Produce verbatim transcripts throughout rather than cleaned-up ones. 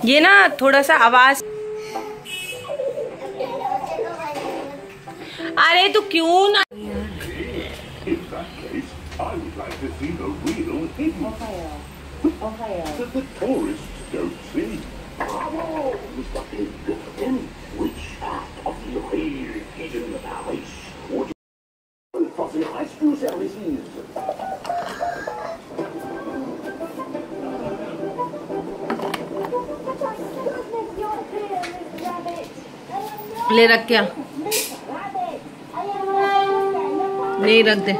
ये ना थोड़ा सा आवाज, अरे तू क्यों ना ले रख, क्या नहीं रख दे।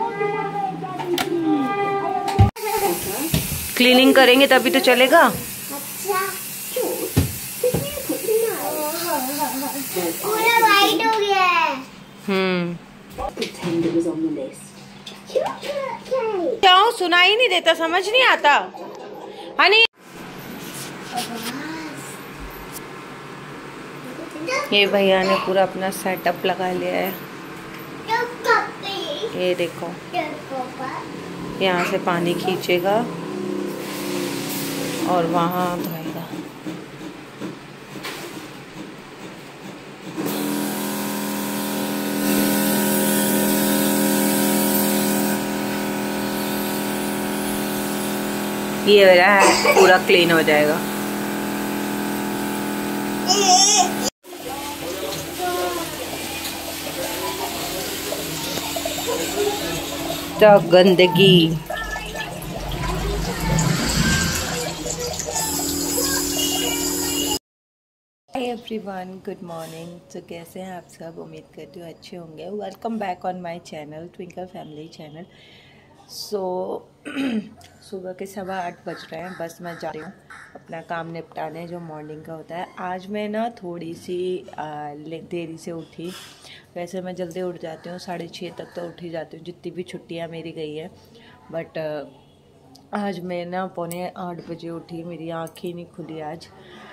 क्लीनिंग करेंगे तभी तो चलेगा। पूरा वाइट हो गया है। हम्म क्या सुनाई नहीं देता, समझ नहीं आता हनी। ये भैया ने पूरा अपना सेटअप लगा लिया है। ये देखो, यहाँ से पानी खींचेगा और वहाँ धोएगा। ये वाला पूरा क्लीन हो जाएगा। तो गंदगी हाय एवरीवन, गुड मॉर्निंग। तो कैसे हैं आप सब? उम्मीद करती हूँ अच्छे होंगे। Welcome back on my channel, twinkle family channel. So सुबह के सवा आठ बज रहे हैं। बस मैं जा रही हूँ अपना काम निपटाने जो मॉर्निंग का होता है। आज मैं ना थोड़ी सी देरी से उठी। वैसे मैं जल्दी उठ जाती हूँ, साढ़े छः तक तो उठ ही जाती हूँ जितनी भी छुट्टियाँ मेरी गई है। बट आज मैं ना पौने आठ बजे उठी, मेरी आँख ही नहीं खुली आज।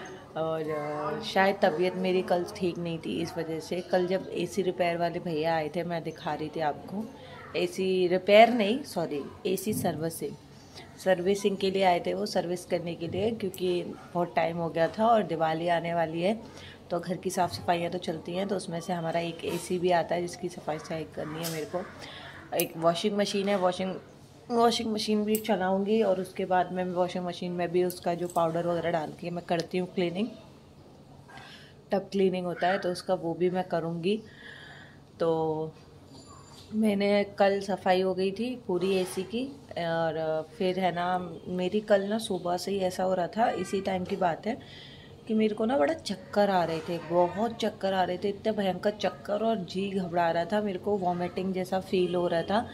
और शायद तबीयत मेरी कल ठीक नहीं थी, इस वजह से कल जब एसी रिपेयर वाले भैया आए थे, मैं दिखा रही थी आपको। एसी रिपेयर नहीं, सॉरी एसी सर्विसिंग सर्विसिंग के लिए आए थे वो, सर्विस करने के लिए, क्योंकि बहुत टाइम हो गया था और दिवाली आने वाली है तो घर की साफ़ सफाइयाँ तो चलती हैं। तो उसमें से हमारा एक एसी भी आता है जिसकी सफाई सफाई करनी है मेरे को। एक वॉशिंग मशीन है, वॉशिंग वॉशिंग मशीन भी चलाऊँगी और उसके बाद में वॉशिंग मशीन में भी उसका जो पाउडर वगैरह डाल के मैं करती हूँ क्लीनिंग, टब क्लीनिंग होता है तो उसका वो भी मैं करूँगी। तो मैंने कल सफाई हो गई थी पूरी एसी की। और फिर है ना, मेरी कल ना सुबह से ही ऐसा हो रहा था, इसी टाइम की बात है कि मेरे को ना बड़ा चक्कर आ रहे थे, बहुत चक्कर आ रहे थे, इतने भयंकर चक्कर, और जी घबरा रहा था, मेरे को वॉमिटिंग जैसा फील हो रहा था,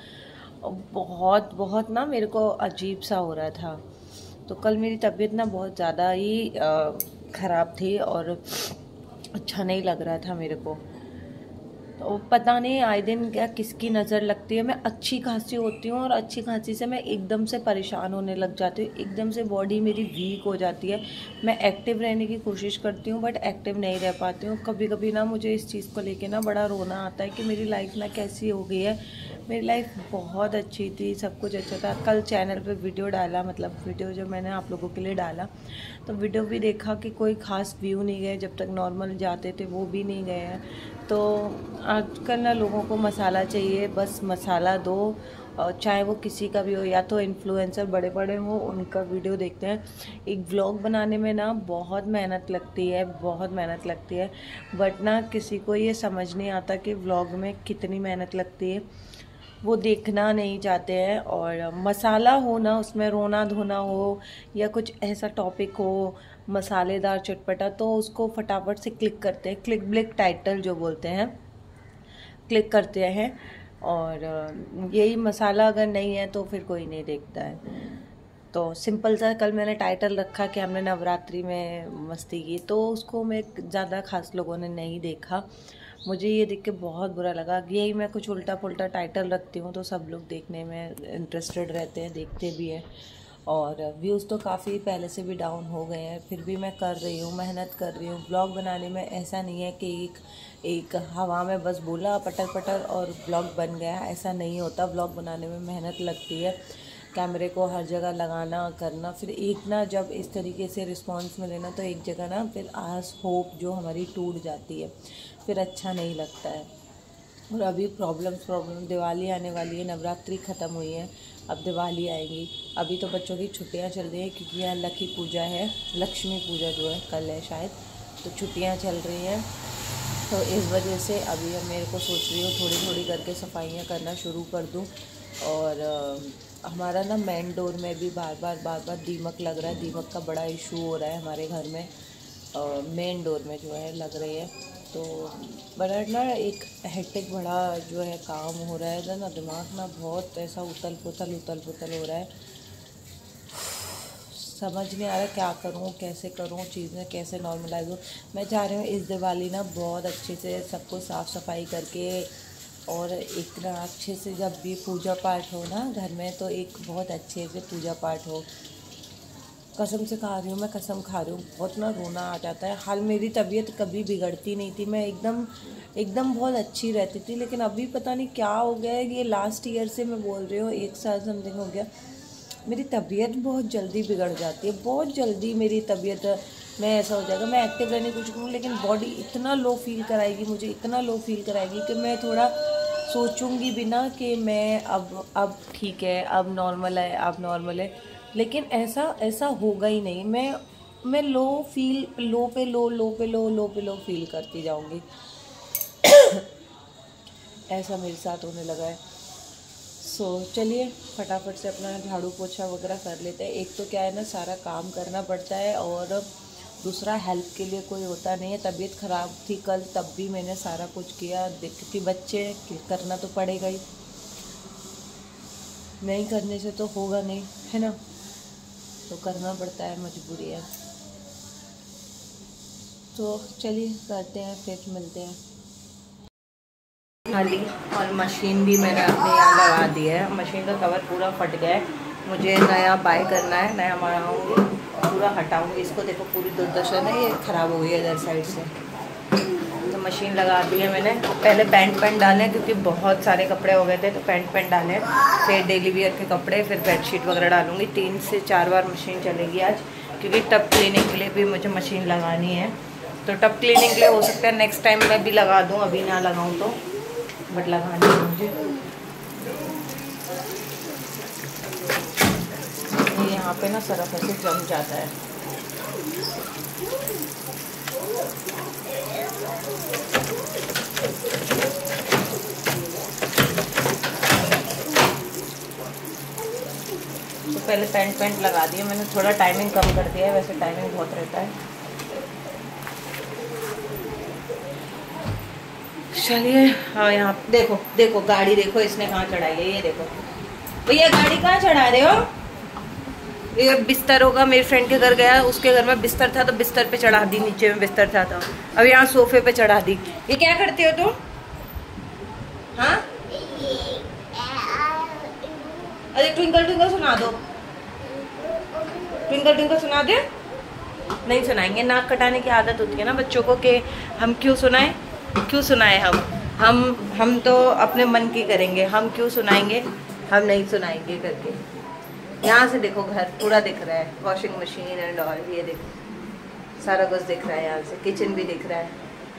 बहुत बहुत ना मेरे को अजीब सा हो रहा था। तो कल मेरी तबीयत ना बहुत ज़्यादा ही ख़राब थी और अच्छा नहीं लग रहा था मेरे को। तो पता नहीं आए दिन क्या किसकी नज़र लगती है। मैं अच्छी खांसी होती हूँ और अच्छी खांसी से मैं एकदम से परेशान होने लग जाती हूँ, एकदम से बॉडी मेरी वीक हो जाती है। मैं एक्टिव रहने की कोशिश करती हूँ बट एक्टिव नहीं रह पाती हूँ। कभी कभी ना मुझे इस चीज़ को लेके ना बड़ा रोना आता है कि मेरी लाइफ ना कैसी हो गई है। मेरी लाइफ बहुत अच्छी थी, सब कुछ अच्छा था। कल चैनल पे वीडियो डाला, मतलब वीडियो जो मैंने आप लोगों के लिए डाला, तो वीडियो भी देखा कि कोई ख़ास व्यू नहीं गए, जब तक नॉर्मल जाते थे वो भी नहीं गए हैं। तो आजकल ना लोगों को मसाला चाहिए, बस मसाला दो, और चाहे वो किसी का भी हो, या तो इन्फ्लुएंसर बड़े बड़े हो उनका वीडियो देखते हैं। एक व्लॉग बनाने में ना बहुत मेहनत लगती है, बहुत मेहनत लगती है, बट ना किसी को ये समझ नहीं आता कि व्लॉग में कितनी मेहनत लगती है, वो देखना नहीं चाहते हैं। और मसाला हो ना, उसमें रोना धोना हो या कुछ ऐसा टॉपिक हो मसालेदार चटपटा, तो उसको फटाफट से क्लिक करते हैं, क्लिक ब्लिक टाइटल जो बोलते हैं, क्लिक करते हैं। और यही मसाला अगर नहीं है तो फिर कोई नहीं देखता है। तो सिंपल सा कल मैंने टाइटल रखा कि हमने नवरात्रि में मस्ती की, तो उसको मैं ज़्यादा खास लोगों ने नहीं देखा। मुझे ये देख के बहुत बुरा लगा। यही मैं कुछ उल्टा पुल्टा टाइटल रखती हूँ तो सब लोग देखने में इंटरेस्टेड रहते हैं, देखते भी हैं। और व्यूज़ तो काफ़ी पहले से भी डाउन हो गए हैं, फिर भी मैं कर रही हूँ, मेहनत कर रही हूँ। ब्लॉग बनाने में ऐसा नहीं है कि एक एक हवा में बस बोला पटर पटर और ब्लॉग बन गया, ऐसा नहीं होता। ब्लॉग बनाने में मेहनत लगती है, कैमरे को हर जगह लगाना करना, फिर एक ना जब इस तरीके से रिस्पांस मिले ना तो एक जगह ना फिर आस होप जो हमारी टूट जाती है, फिर अच्छा नहीं लगता है। और अभी प्रॉब्लम्स प्रॉब्लम दिवाली आने वाली है, नवरात्रि ख़त्म हुई है, अब दिवाली आएगी। अभी तो बच्चों की छुट्टियां चल रही हैं क्योंकि यहाँ लक्ष्मी पूजा है, लक्ष्मी पूजा जो है कल है शायद, तो छुट्टियां चल रही हैं। तो इस वजह से अभी अब मेरे को सोच रही हूँ थोड़ी थोड़ी करके सफाइयाँ करना शुरू कर दूँ। और आ, हमारा ना मेन डोर में भी बार बार बार बार दीमक लग रहा है, दीमक का बड़ा इशू हो रहा है हमारे घर में, मेन डोर में जो है लग रही है। तो बड़ा ना एक हेक्टिक बड़ा जो है काम हो रहा है ना, दिमाग ना बहुत ऐसा उतल पुतल उतल पुतल हो रहा है, समझ नहीं आ रहा क्या करूं, कैसे करूं, चीज़ें कैसे नॉर्मलाइज हो। मैं चाह रही हूँ इस दिवाली ना बहुत अच्छे से सबको साफ़ सफाई करके, और एक ना अच्छे से जब भी पूजा पाठ हो ना घर में तो एक बहुत अच्छे से पूजा पाठ हो। कसम से खा रही हूँ, मैं कसम खा रही हूँ, बहुत ना रोना आ जाता है। हाल मेरी तबीयत कभी बिगड़ती नहीं थी, मैं एकदम एकदम बहुत अच्छी रहती थी, लेकिन अभी पता नहीं क्या हो गया है। ये लास्ट ईयर से मैं बोल रही हूँ, एक साल समथिंग हो गया, मेरी तबीयत बहुत जल्दी बिगड़ जाती है, बहुत जल्दी मेरी तबीयत में ऐसा हो जाएगा। मैं एक्टिव रहने की कोशिश करूँ लेकिन बॉडी इतना लो फील कराएगी, मुझे इतना लो फील कराएगी कि मैं थोड़ा सोचूंगी भी ना कि मैं अब अब ठीक है, अब नॉर्मल है, अब नॉर्मल है, लेकिन ऐसा ऐसा होगा ही नहीं। मैं मैं लो फील लो पे लो लो पे लो लो पे लो फील करती जाऊंगी। ऐसा मेरे साथ होने लगा है। सो so, चलिए फटाफट से अपना झाड़ू पोछा वगैरह कर लेते हैं। एक तो क्या है ना, सारा काम करना पड़ता है, और दूसरा हेल्प के लिए कोई होता नहीं है। तबीयत ख़राब थी कल, तब भी मैंने सारा कुछ किया, क्योंकि बच्चे करना तो पड़ेगा ही, नहीं करने से तो होगा नहीं, है ना, तो करना पड़ता है, मजबूरी है। तो चलिए करते हैं, फिर मिलते हैं। खाली और मशीन भी मैंने अपने यहाँ लगा दी है, मशीन का कवर पूरा फट गया है, मुझे नया बाय करना है, नया मंगाऊंगी, पूरा हटाऊंगी इसको। देखो पूरी दुर्दशा है, ये ख़राब हो गई है इधर साइड से। तो मशीन लगा दी है मैंने। पहले पैंट पैंट डाले क्योंकि बहुत सारे कपड़े हो गए थे, तो पैंट पैंट डाले, फिर डेली वियर के कपड़े, फिर बेडशीट वगैरह डालूंगी। तीन से चार बार मशीन चलेगी आज, क्योंकि टब क्लीनिंग के लिए भी मुझे मशीन लगानी है। तो टब क्लीनिंग के लिए हो सकता है नेक्स्ट टाइम मैं भी लगा दूँ, अभी ना लगाऊँ तो, बट लगानी है मुझे। ये यहाँ पे ना सरफ ऐसे जम जाता है। तो पहले पेंट पेंट लगा दिया मैंने, थोड़ा टाइमिंग कम कर दिया है, वैसे टाइमिंग बहुत रहता है। चलिए हाँ, यहाँ देखो देखो गाड़ी देखो इसने कहाँ चढ़ाई है, ये देखो भैया गाड़ी कहाँ चढ़ा रहे हो। ये बिस्तर होगा, मेरे फ्रेंड के घर गया, उसके घर में बिस्तर था तो बिस्तर पे चढ़ा दी, नीचे में बिस्तर था तो अब यहाँ सोफे पे चढ़ा दी। ये क्या करते हो तुम? हाँ अरे ट्विंकल ट्विंकल सुना दो, ट्विंकल ट्विंकल सुना दे। नहीं सुनाएंगे, नाक कटाने की आदत होती है ना बच्चों को, कि हम क्यों सुनाएं, क्यों सुनाए हम हम हम तो अपने मन की करेंगे, हम क्यों सुनाएंगे, हम नहीं सुनाएंगे करके। यहाँ से देखो घर पूरा दिख रहा है, वॉशिंग मशीन एंड ऑल, ये देखो सारा कुछ दिख रहा है, यहाँ से किचन भी दिख रहा है।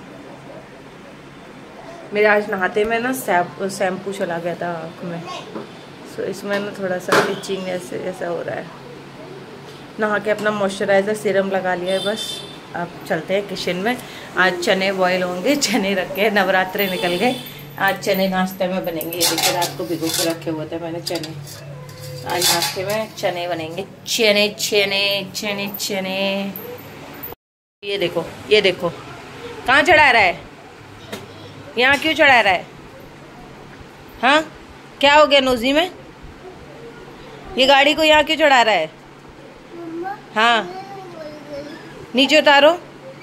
मेरे आज नहाते में ना शैम्पू चला गया था आँख में, सो इसमें ना थोड़ा सा इचिंग ऐसे ऐसा हो रहा है। नहा के अपना मॉइस्चराइज़र सीरम लगा लिया है बस। अब चलते हैं किचन में। आज चने बॉयल होंगे, चने रखे, नवरात्रे निकल गए, आज चने नाश्ते में बनेंगे। ये देखिए रात को भिगो के रखे हुए थे मैंने चने, आज नाश्ते में चने बनेंगे, चने चने चने चने। ये देखो ये देखो कहाँ चढ़ा रहा है, यहाँ क्यों चढ़ा रहा है? हाँ क्या हो गया नोजी में? ये गाड़ी को यहाँ क्यों चढ़ा रहा है? हाँ नीचे उतारो,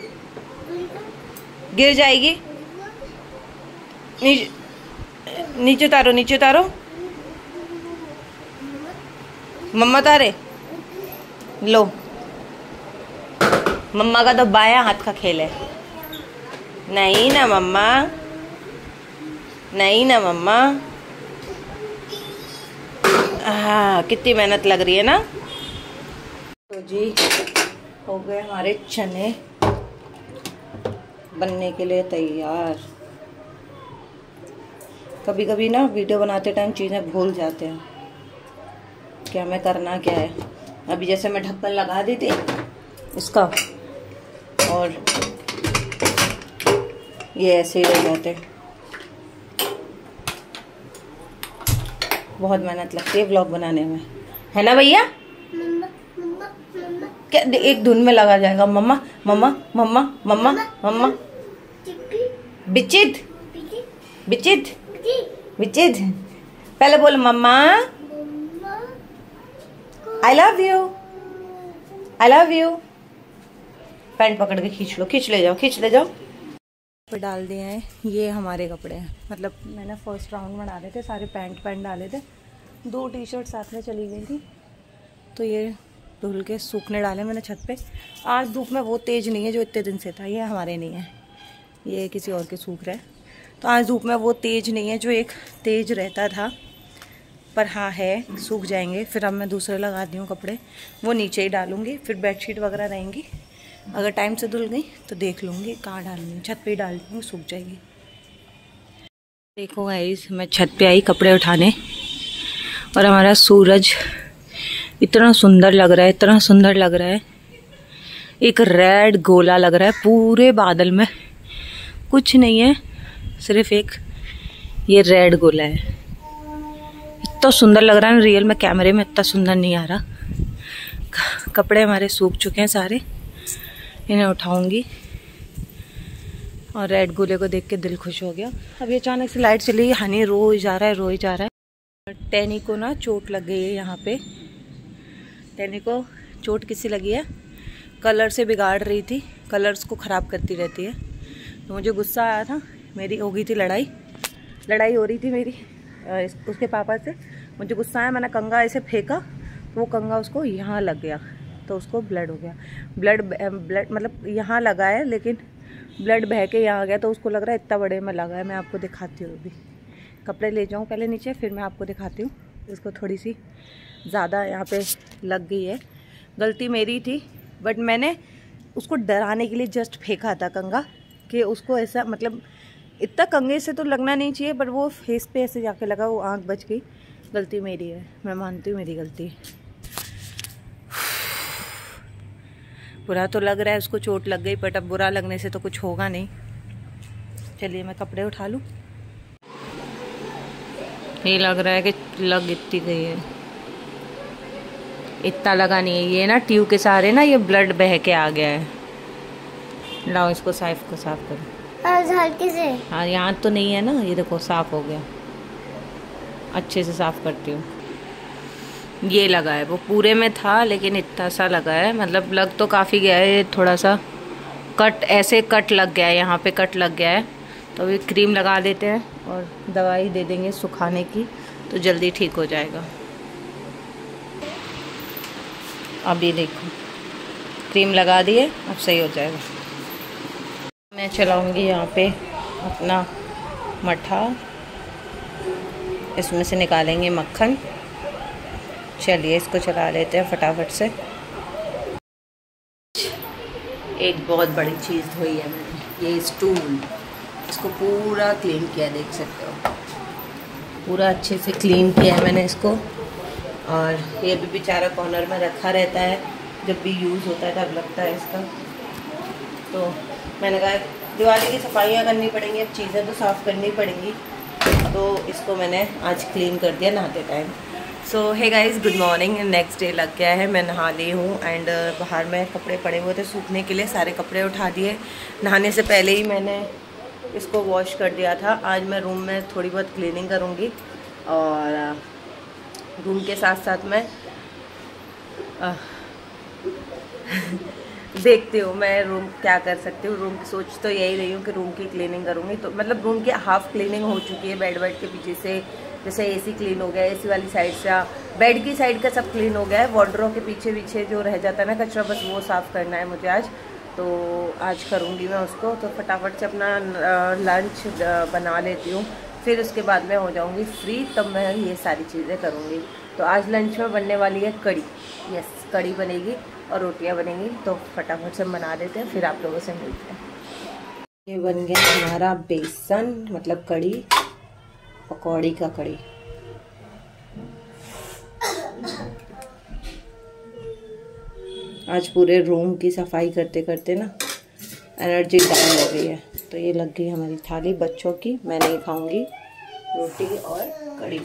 गिर जाएगी। नीचे नीचे उतारो, नीचे उतारो। मम्मा उतारे लो, मम्मा का तो बायां हाथ का खेल है। नहीं ना मम्मा, नहीं ना मम्मा, हाँ, कितनी मेहनत लग रही है ना। तो जी हो गए हमारे चने बनने के लिए तैयार। कभी कभी ना वीडियो बनाते टाइम चीज़ें भूल जाते हैं क्या हमें करना क्या है। अभी जैसे मैं ढक्कन लगा दी थी इसका और ये ऐसे ही रह जाते। बहुत मेहनत लगती है व्लॉग बनाने में, है ना भैया? क्या एक धुन में लगा जाएगा। मम्मा मम्मा मम्मा मम्मा मम्मा बिचित बिचित बिचित। पहले बोल मम्मा I love you I love you. Pant पकड़ के खींच लो, खींच ले जाओ, खींच ले जाओ। पे डाल दिए हैं, ये हमारे कपड़े हैं। मतलब मैंने फर्स्ट राउंड में डाले थे सारे, पैंट पैंट डाले थे, दो टी शर्ट साथ में चली गई थी, तो ये धुल के सूखने डाले मैंने छत पे। आज धूप में वो तेज़ नहीं है जो इतने दिन से था, ये हमारे नहीं है, ये किसी और के सूख रहा है। तो आज धूप में वो तेज़ नहीं है जो एक तेज़ रहता था, पर हाँ है, सूख जाएंगे। फिर अब मैं दूसरे लगाती हूँ कपड़े, वो नीचे ही डालूँगी। फिर बेडशीट वगैरह रहेंगी, अगर टाइम से धुल गई तो देख लूँगी कहाँ डालनी, छत पे ही डाल दूँगी, सूख जाएगी। देखो गाइस, मैं छत पे आई कपड़े उठाने और हमारा सूरज इतना सुंदर लग रहा है, इतना सुंदर लग रहा है। एक रेड गोला लग रहा है पूरे बादल में, कुछ नहीं है, सिर्फ एक ये रेड गोला है। इतना सुंदर लग रहा है, रियल में कैमरे में इतना सुंदर नहीं आ रहा। कपड़े हमारे सूख चुके हैं सारे, इन्हें उठाऊंगी। और रेड गोले को देख के दिल खुश हो गया। अभी अचानक से लाइट चली, हनी रोज जा रहा है रोज जा रहा है। टैनी को ना चोट लग गई है यहाँ पे। टैनी को चोट किसी लगी है, कलर से बिगाड़ रही थी, कलर्स को ख़राब करती रहती है। तो मुझे गुस्सा आया था, मेरी हो गई थी लड़ाई लड़ाई हो रही थी मेरी उसके पापा से। मुझे गुस्सा आया, मैंने कंगा ऐसे फेंका तो वो कंगा उसको यहाँ लग गया, तो उसको ब्लड हो गया। ब्लड ब्लड मतलब यहाँ लगा है, लेकिन ब्लड बह के यहाँ आ गया, तो उसको लग रहा है इतना बड़े में लगा है। मैं आपको दिखाती हूँ, अभी कपड़े ले जाऊँ पहले नीचे, फिर मैं आपको दिखाती हूँ। इसको थोड़ी सी ज़्यादा यहाँ पे लग गई है, गलती मेरी थी, बट मैंने उसको डराने के लिए जस्ट फेंका था कंगा, कि उसको ऐसा मतलब इतना कंगे से तो लगना नहीं चाहिए, बट वो फेस पे ऐसे जाके लगा, वो आँख बच गई। गलती मेरी है, मैं मानती हूँ मेरी गलती। बुरा तो लग रहा है, उसको चोट लग गई, बट अब बुरा लगने से तो कुछ होगा नहीं। चलिए मैं कपड़े उठा लूँ। ये लग रहा है कि लग इतनी गई है, इतना लगा नहीं है। ये ना ट्यूब के सहारे ना ये ब्लड बह के आ गया है। लाओ इसको साफ को साफ करो हल्के से। हाँ यहाँ तो नहीं है ना, ये देखो साफ हो गया, अच्छे से साफ करती हूँ। ये लगा है, वो पूरे में था लेकिन इतना सा लगा है, मतलब लग तो काफ़ी गया है। थोड़ा सा कट ऐसे कट लग गया है, यहाँ पे कट लग गया है। तो अभी क्रीम लगा देते हैं और दवाई दे देंगे सुखाने की, तो जल्दी ठीक हो जाएगा। अभी देखो क्रीम लगा दिए, अब सही हो जाएगा। मैं चलाऊंगी यहाँ पे अपना मट्ठा, इसमें से निकालेंगे मक्खन। चलिए इसको चला लेते हैं फटाफट से। एक बहुत बड़ी चीज़ धोई है मैंने, ये स्टूल, इसको पूरा क्लीन किया, देख सकते हो पूरा अच्छे से क्लीन किया है मैंने इसको। और ये भी बेचारा कॉर्नर में रखा रहता है, जब भी यूज़ होता है तब लगता है इसका। तो मैंने कहा दिवाली की सफाइयाँ करनी पड़ेंगी, अब चीज़ें तो साफ़ करनी पड़ेंगी, तो इसको मैंने आज क्लीन कर दिया नहाते time. So hey guys, good morning. Next day लग गया है, मैं नहा ली हूँ एंड बाहर में कपड़े पड़े हुए थे सूखने के लिए, सारे कपड़े उठा दिए। नहाने से पहले ही मैंने इसको वॉश कर दिया था। आज मैं रूम में थोड़ी बहुत क्लीनिंग करूँगी और रूम के साथ साथ मैं आ, देखती हूँ मैं रूम क्या कर सकती हूँ। रूम की सोच तो यही रही हूँ कि रूम की क्लीनिंग करूँगी, तो मतलब रूम की हाफ क्लीनिंग हो चुकी है। बेड बेड के पीछे से जैसे एसी क्लीन हो गया, एसी वाली साइड से बेड की साइड का सब क्लीन हो गया है। वार्डरोब के पीछे पीछे जो रह जाता है ना कचरा, बस वो साफ़ करना है मुझे आज, तो आज करूँगी मैं उसको। तो फटाफट से अपना लंच बना लेती हूँ, फिर उसके बाद मैं हो जाऊँगी फ्री, तब मैं ये सारी चीज़ें करूँगी। तो आज लंच में बनने वाली है कड़ी। यस, कड़ी बनेगी और रोटियां बनेंगी, तो फटाफट से बना देते हैं, फिर आप लोगों से मिलते हैं। ये बन गया हमारा बेसन, मतलब कड़ी, पकौड़ी का कड़ी। आज पूरे रूम की सफाई करते करते ना एनर्जी डाउन हो गई है, तो ये लग गई हमारी थाली बच्चों की। मैं नहीं खाऊंगी रोटी और कड़ी।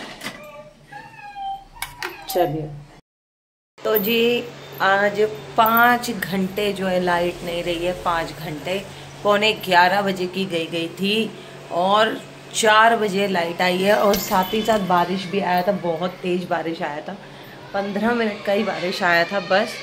चलिए, तो जी आज पाँच घंटे जो है लाइट नहीं रही है। पाँच घंटे, पौने ग्यारह बजे की गई गई थी और चार बजे लाइट आई है। और साथ ही साथ बारिश भी आया था, बहुत तेज़ बारिश आया था, पंद्रह मिनट का ही बारिश आया था बस।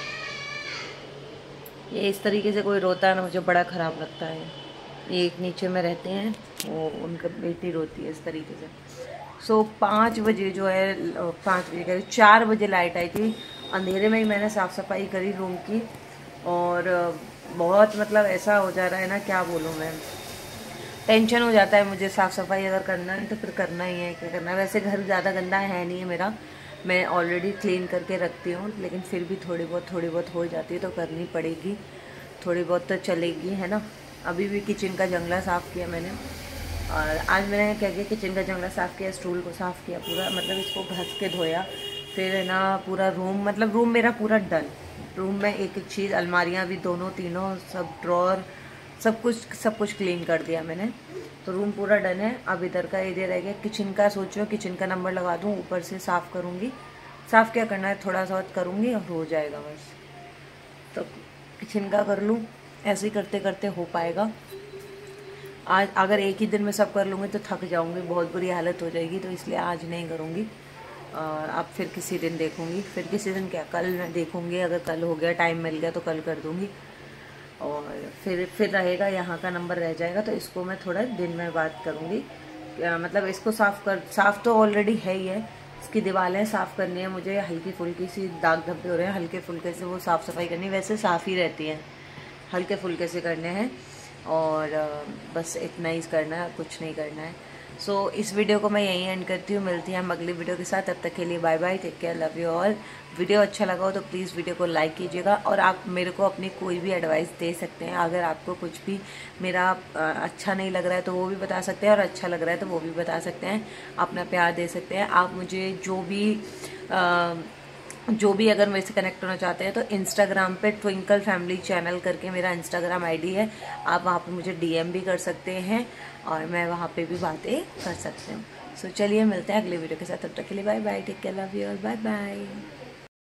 ये इस तरीके से कोई रोता है ना, मुझे बड़ा ख़राब लगता है। ये एक नीचे में रहते हैं, वो उनका बेटी रोती है इस तरीके से। सो पाँच बजे जो है, पाँच बजे कह चार बजे लाइट आई थी। अंधेरे में ही मैंने साफ़ सफाई करी रूम की, और बहुत मतलब ऐसा हो जा रहा है ना, क्या बोलूँ मैं, टेंशन हो जाता है मुझे। साफ़ सफाई अगर करना है तो फिर करना ही है, क्या करना है। वैसे घर ज़्यादा गंदा है नहीं है मेरा, मैं ऑलरेडी क्लीन करके रखती हूँ, लेकिन फिर भी थोड़ी बहुत थोड़ी बहुत हो जाती है तो करनी पड़ेगी। थोड़ी बहुत तो चलेगी, है ना। अभी भी किचन का जंगला साफ़ किया मैंने, और आज मैंने क्या किया, किचन का जंगला साफ़ किया, स्टूल को साफ़ किया पूरा, मतलब इसको घस के धोया। फिर है ना पूरा रूम, मतलब रूम मेरा पूरा डन। रूम में एक एक चीज़, अलमारियाँ भी दोनों तीनों, सब ड्रॉर, सब कुछ सब कुछ क्लीन कर दिया मैंने। तो रूम पूरा डन है। अब इधर का एरिया रह गया। किचन का सोचो, किचन का नंबर लगा दूँ, ऊपर से साफ़ करूँगी। साफ़ क्या करना है, थोड़ा सा करूँगी और हो जाएगा बस। तो किचन का कर लूँ, ऐसे ही करते करते हो पाएगा। आज अगर एक ही दिन में सब कर लूँगी तो थक जाऊँगी, बहुत बुरी हालत हो जाएगी, तो इसलिए आज नहीं करूँगी। अब फिर किसी दिन देखूँगी, फिर किसी दिन क्या, कल मैं देखूँगी, अगर कल हो गया, टाइम मिल गया तो कल कर दूँगी। और फिर फिर रहेगा, यहाँ का नंबर रह जाएगा, तो इसको मैं थोड़ा दिन में बात करूँगी। मतलब इसको साफ़ कर, साफ़ तो ऑलरेडी है ही है, इसकी दीवारें साफ़ करनी है मुझे, हल्की फुल्की सी दाग धब्बे हो रहे हैं, हल्के फुल्के से वो साफ़ सफाई करनी है। वैसे साफ़ ही रहती हैं, हल्के फुल्के से करने हैं, और बस इतना ही करना है, कुछ नहीं करना है। सो so, इस वीडियो को मैं यहीं एंड करती हूँ। मिलती हैं हम अगली वीडियो के साथ, तब तक के लिए bye bye, take care, love you all. Video अच्छा लगा हो तो प्लीज़ वीडियो को लाइक कीजिएगा, और आप मेरे को अपनी कोई भी एडवाइस दे सकते हैं। अगर आपको कुछ भी मेरा अच्छा नहीं लग रहा है तो वो भी बता सकते हैं, और अच्छा लग रहा है तो वो भी बता सकते हैं, अपना प्यार दे सकते हैं। आप मुझे जो भी आ, जो भी अगर मेरे से कनेक्ट होना चाहते हैं तो इंस्टाग्राम पे ट्विंकल फैमिली चैनल करके मेरा इंस्टाग्राम आईडी है, आप वहाँ पे मुझे डीएम भी कर सकते हैं, और मैं वहाँ पे भी बातें कर सकती हूँ। सो चलिए, मिलते हैं अगले वीडियो के साथ, तब तक के लिए bye bye, take care, love you all, bye bye.